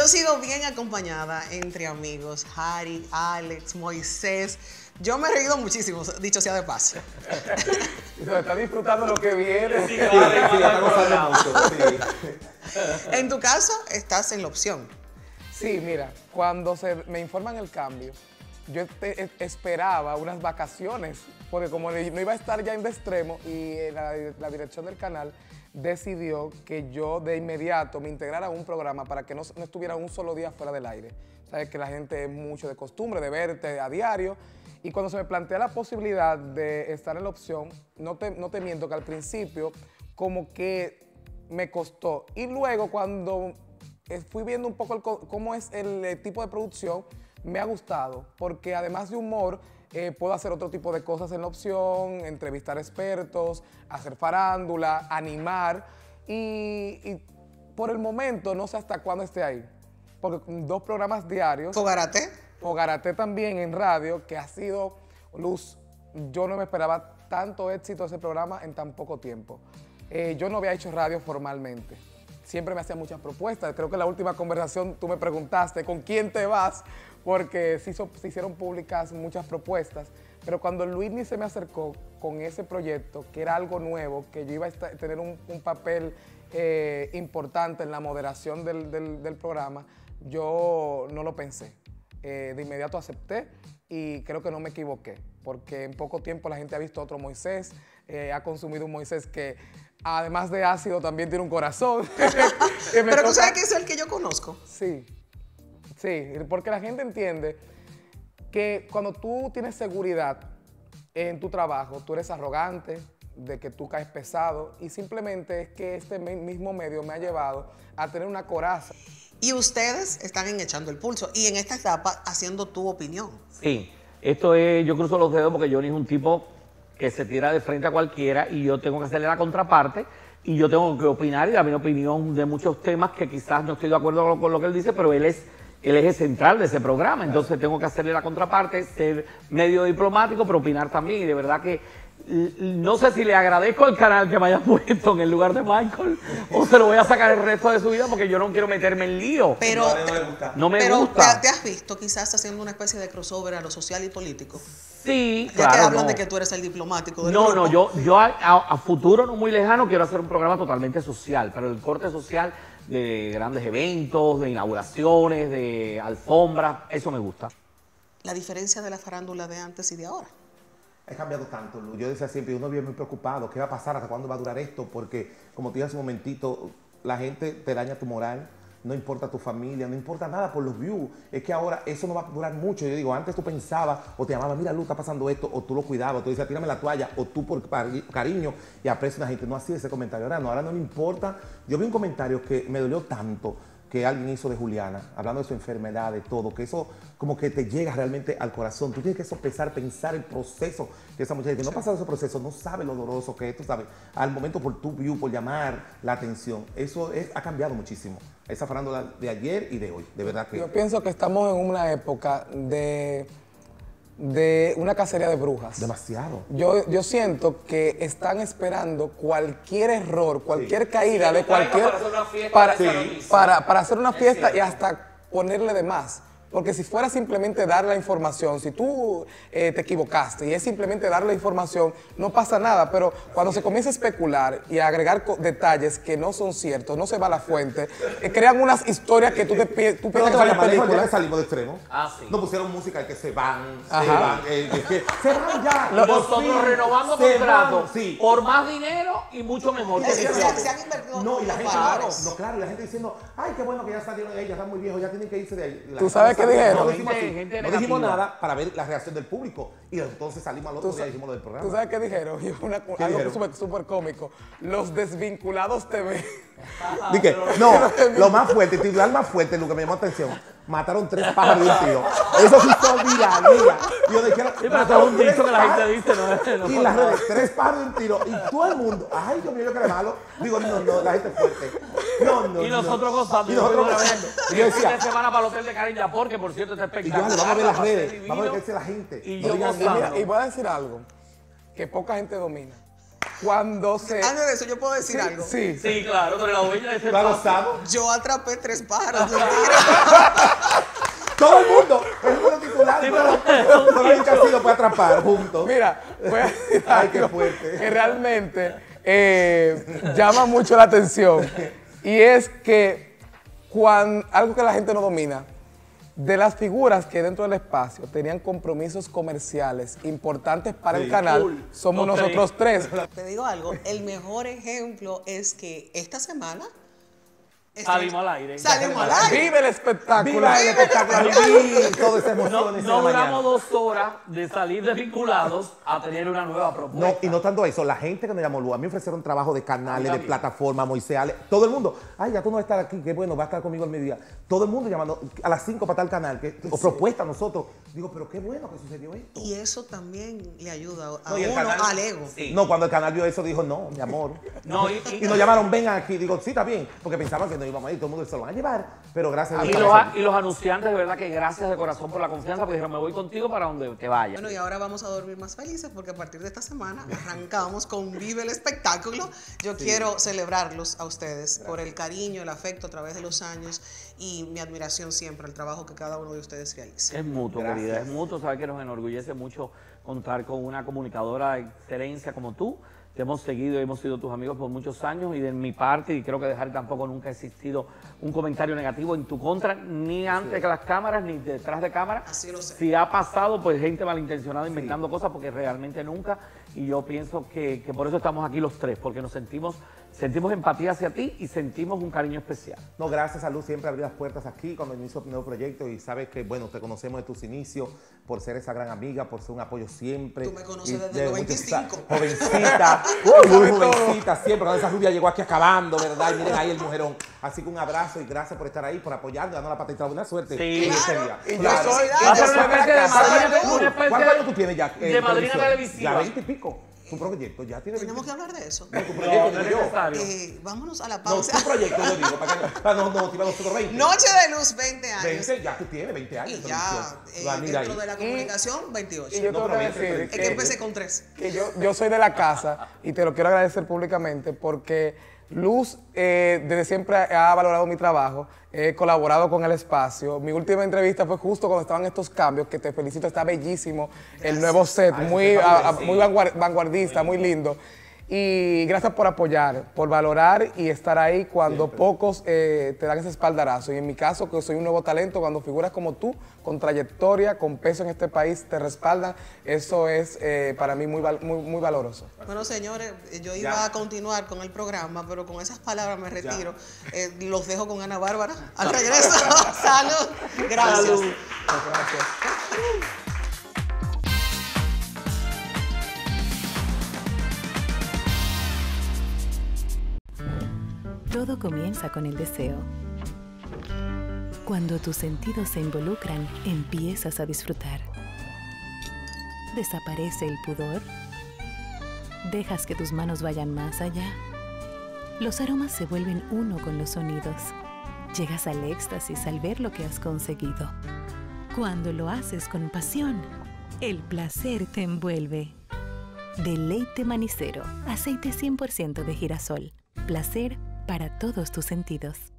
Yo sigo bien acompañada entre amigos, Harry, Alex, Moisés. Yo me he reído muchísimo, dicho sea de paso. Está disfrutando lo que viene. Sí, está gozando mucho, sí. En tu caso, estás en la opción. Sí, mira, cuando me informan el cambio, yo esperaba unas vacaciones, porque como no iba a estar ya en Extremo y la dirección del canal decidió que yo de inmediato me integrara a un programa para que no estuviera un solo día fuera del aire. Sabes que la gente es mucho de costumbre, de verte a diario. Y cuando se me plantea la posibilidad de estar en la opción, no te miento que al principio como que me costó. Y luego cuando fui viendo un poco cómo es el tipo de producción, me ha gustado. Porque además de humor, puedo hacer otro tipo de cosas en la opción, entrevistar expertos, hacer farándula, animar. Y por el momento no sé hasta cuándo esté ahí. Porque 2 programas diarios. ¿Fogarate? Fogarate también en radio, que ha sido luz. Yo no me esperaba tanto éxito ese programa en tan poco tiempo. Yo no había hecho radio formalmente. Siempre me hacían muchas propuestas. Creo que en la última conversación tú me preguntaste con quién te vas, porque se hicieron públicas muchas propuestas. Pero cuando Luismi se me acercó con ese proyecto, que era algo nuevo, que yo iba a tener un papel importante en la moderación del programa, yo no lo pensé. De inmediato acepté y creo que no me equivoqué, porque en poco tiempo la gente ha visto otro Moisés, ha consumido un Moisés que además de ácido también tiene un corazón. Pero tú sabes que es el que yo conozco. Sí, sí, porque la gente entiende que cuando tú tienes seguridad en tu trabajo, tú eres arrogante, de que tú caes pesado, y simplemente es que este mismo medio me ha llevado a tener una coraza. Y ustedes están en Echando el Pulso y en esta etapa haciendo tu opinión. Sí, esto es, yo cruzo los dedos porque Johnny es un tipo que se tira de frente a cualquiera y yo tengo que hacerle la contraparte y yo tengo que opinar y dar mi opinión de muchos temas que quizás no estoy de acuerdo con lo que él dice, pero él es el eje central de ese programa, entonces tengo que hacerle la contraparte, ser medio diplomático, pero opinar también, y de verdad que no sé si le agradezco al canal que me haya puesto en el lugar de Michael o se lo voy a sacar el resto de su vida porque yo no quiero meterme en lío. Pero no me gusta. ¿Te has visto quizás haciendo una especie de crossover a lo social y político? Sí, ya claro. que hablan de que tú eres el diplomático del grupo. Yo a futuro no muy lejano quiero hacer un programa totalmente social, pero el corte social de grandes eventos, de inauguraciones, de alfombras, eso me gusta. La diferencia de la farándula de antes y de ahora. Ha cambiado tanto, Lu. Yo decía siempre, uno vive muy preocupado, ¿qué va a pasar? ¿Hasta cuándo va a durar esto? Porque, como te dije hace un momentito, la gente te daña tu moral, no importa tu familia, no importa nada por los views. Es que ahora eso no va a durar mucho. Yo digo, antes tú pensabas o te llamabas, mira, Lu, está pasando esto, o tú lo cuidabas, o tú decías, tírame la toalla, o tú por cariño y aprecio a la gente. No hacía ese comentario. Ahora no le importa. Yo vi un comentario que me dolió tanto, que alguien hizo de Juliana, hablando de su enfermedad, de todo, que eso como que te llega realmente al corazón. Tú tienes que sopesar, pensar el proceso que esa muchacha, que no ha pasado ese proceso, no sabe lo doloroso que es, tú sabes, al momento por tu view, por llamar la atención. Eso ha cambiado muchísimo, esa farándula de ayer y de hoy, de verdad que... Yo pienso que estamos en una época de una cacería de brujas. Demasiado. Yo siento que están esperando cualquier error, cualquier caída de cualquier... Para hacer una fiesta y hasta ponerle de más. Porque si fuera simplemente dar la información, si tú te equivocaste y es simplemente dar la información, no pasa nada. Pero cuando se comienza a especular y a agregar detalles que no son ciertos, no se va a la fuente, crean unas historias que tú piensas que son películas. Ya salimos de Extremo. Sí. No pusieron música de que se van, Ajá. se van ya. Nosotros renovando contratos sí. Por más dinero y mucho mejor. Se han invertido. No, y la gente, valores. claro, y la gente diciendo, ay, qué bueno que ya salieron de ahí, ya están muy viejos, ya tienen que irse de ahí. ¿Tú sabes qué dijeron? No dijimos nada para ver la reacción del público y entonces salimos al otro día y dijimos lo del programa. ¿Tú sabes qué dijeron? Algo súper cómico. Los desvinculados TV. Dije, no, lo más fuerte, el titular más fuerte, lo que me llamó la atención, mataron 3 pájaros de un tiro. Eso sí son viralía. Yo dije, sí, pero eso es un dicho que la gente dice, ¿no? Y las redes, 3 pájaros de un tiro. Y todo el mundo, ay, Dios mío, yo que era malo. Digo, no, la gente es fuerte. Y nosotros gozando. Y nosotros gozando. Y yo decía, esta semana para el hotel de Karen Yapor, que por cierto está espectacular. Y yo, vamos a ver las redes, vamos a ver qué dice la gente. Y Y voy a decir algo que poca gente domina. cuando se... Antes de eso, ¿yo puedo decir algo? Sí. Sí, claro, pero la dueña de ese ¿Lo ha espacio. gozado? Yo atrapé 3 pájaros. Todo el mundo. Es uno titular. Solo hay un casillo puede atrapar juntos. Mira, voy a decir Ay, qué algo fuerte. que realmente llama mucho la atención. Y es que algo que la gente no domina, de las figuras que dentro del espacio tenían compromisos comerciales importantes para el canal, somos Los nosotros 3. Te digo algo, el mejor ejemplo es que esta semana... Salimos al aire. Salimos al aire. Vive el espectáculo. Viva el espectáculo. Vivir todas esas No, emociones. no en la mañana. duramos 2 horas de salir desvinculados a tener una nueva No, propuesta. y no tanto eso, la gente que nos llamó, Lu, a mí me ofrecieron trabajo de canales, de También. plataformas, Moisés, Ale, todo el mundo. Ay, ya tú no vas a estar aquí, qué bueno, va a estar conmigo al mediodía. Todo el mundo llamando a las 5 para tal canal, o propuesta a nosotros. Digo, pero qué bueno que sucedió esto. Y eso también le ayuda a No, y el uno canal- al ego. Sí. No, cuando el canal vio eso, dijo, no, mi amor. No, y nos llamaron, ven aquí. Digo, sí, está bien, porque pensaban que no íbamos a ir, todo el mundo se lo van a llevar, pero gracias a Y Dios. los anunciantes, de verdad que gracias de corazón por la confianza, porque dijeron, me voy contigo para donde te vayas. Bueno, y ahora vamos a dormir más felices porque a partir de esta semana arrancamos con Vive el Espectáculo. Yo quiero celebrarlos a ustedes por el cariño, el afecto a través de los años y mi admiración siempre al trabajo que cada uno de ustedes realiza. Es mutuo, Gracias. querida, es mutuo. Sabes que nos enorgullece mucho contar con una comunicadora de excelencia como tú. Te hemos seguido y hemos sido tus amigos por muchos años y de mi parte, y creo que dejar tampoco nunca ha existido un comentario negativo en tu contra, ni ante las cámaras, ni detrás de cámaras. Así lo sé. Si ha pasado, pues gente malintencionada inventando cosas, porque realmente nunca. Y yo pienso que por eso estamos aquí los 3, porque nos sentimos empatía hacia ti y sentimos un cariño especial. No, gracias a Luz, siempre abrí las puertas aquí cuando inició un nuevo proyecto y sabes que, bueno, te conocemos de tus inicios, por ser esa gran amiga, por ser un apoyo siempre. Tú me conoces Y desde los muchos- 25. Jovencita, muy jovencita siempre, cuando esa rubia llegó aquí acabando, ¿verdad? Y miren ahí el mujerón. Así que un abrazo y gracias por estar ahí, por apoyarnos, dando la patita. Buena suerte Sí. en ese Claro. día. Y yo Claro. soy... Va a ser una especie de madrina, Salud. una especie ¿Cuántos años tú tienes ya? de madrina televisiva. Ya 20 y pico. Tu proyecto ya tiene 20 Tenemos que hablar de eso. No, tu No, proyecto, no es digo yo. necesario. Vámonos a la No, pausa. tu proyecto, yo digo, para no motivar a nosotros 20. Noche de Luz, 20 años. 20, ya tú tienes 20 años. Y de ya, televisión. Va, mira dentro ahí. de la comunicación, 28. Y yo No, tengo que pero 20, decir Es que empecé con 3. que yo soy de la casa y te lo quiero agradecer públicamente porque Luz desde siempre ha valorado mi trabajo, he colaborado con el espacio. Mi última entrevista fue justo cuando estaban estos cambios, que te felicito, está bellísimo el nuevo set, Ay, muy, sí, sí. muy vanguardista, muy lindo. Y gracias por apoyar, por valorar y estar ahí cuando pocos te dan ese espaldarazo. Y en mi caso, que soy un nuevo talento, cuando figuras como tú, con trayectoria, con peso en este país, te respaldan, eso es para mí muy valoroso. Bueno, señores, yo iba Ya. a continuar con el programa, pero con esas palabras me retiro. Los dejo con Ana Bárbara. Al regreso, salud. Gracias. Salud. Gracias. Todo comienza con el deseo. Cuando tus sentidos se involucran, empiezas a disfrutar. Desaparece el pudor. Dejas que tus manos vayan más allá. Los aromas se vuelven uno con los sonidos. Llegas al éxtasis al ver lo que has conseguido. Cuando lo haces con pasión, el placer te envuelve. Deleite Manicero, aceite 100% de girasol. Placer para todos tus sentidos.